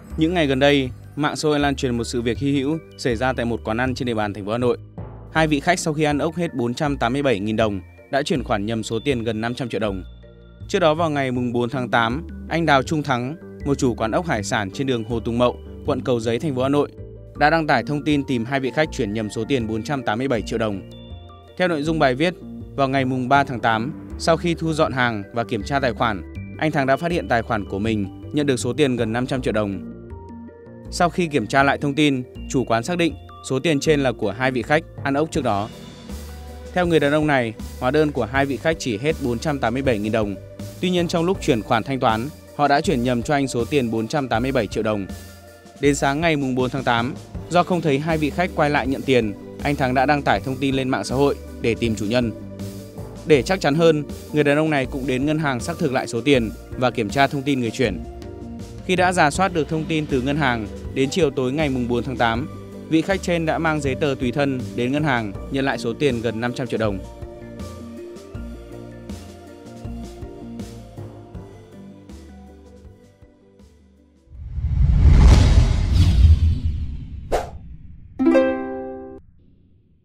Những ngày gần đây, mạng xã hội lan truyền một sự việc hy hữu xảy ra tại một quán ăn trên địa bàn thành phố Hà Nội. Hai vị khách sau khi ăn ốc hết 487.000 đồng đã chuyển khoản nhầm số tiền gần 500 triệu đồng. Trước đó vào ngày 4 tháng 8, anh Đào Trung Thắng, một chủ quán ốc hải sản trên đường Hồ Tùng Mậu, quận Cầu Giấy, thành phố Hà Nội, đã đăng tải thông tin tìm hai vị khách chuyển nhầm số tiền 487 triệu đồng. Theo nội dung bài viết, vào ngày 3 tháng 8, sau khi thu dọn hàng và kiểm tra tài khoản, anh Thắng đã phát hiện tài khoản của mình nhận được số tiền gần 500 triệu đồng. Sau khi kiểm tra lại thông tin, chủ quán xác định số tiền trên là của hai vị khách ăn ốc trước đó. Theo người đàn ông này, hóa đơn của hai vị khách chỉ hết 487.000 đồng. Tuy nhiên trong lúc chuyển khoản thanh toán, họ đã chuyển nhầm cho anh số tiền 487 triệu đồng. Đến sáng ngày 4 tháng 8, do không thấy hai vị khách quay lại nhận tiền, anh Thắng đã đăng tải thông tin lên mạng xã hội để tìm chủ nhân. Để chắc chắn hơn, người đàn ông này cũng đến ngân hàng xác thực lại số tiền và kiểm tra thông tin người chuyển. Khi đã rà soát được thông tin từ ngân hàng, đến chiều tối ngày 4 tháng 8, vị khách trên đã mang giấy tờ tùy thân đến ngân hàng nhận lại số tiền gần 500 triệu đồng.